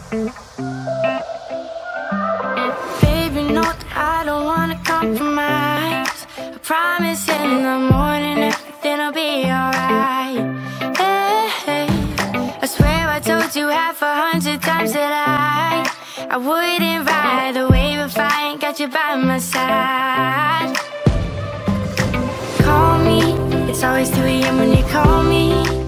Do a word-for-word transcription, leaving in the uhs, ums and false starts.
Baby, no, I don't wanna compromise. I promise in the morning everything'll be alright. Hey, hey, I swear I told you half a hundred times that I I wouldn't ride the wave if I ain't got you by my side. Call me, it's always two a m when you call me.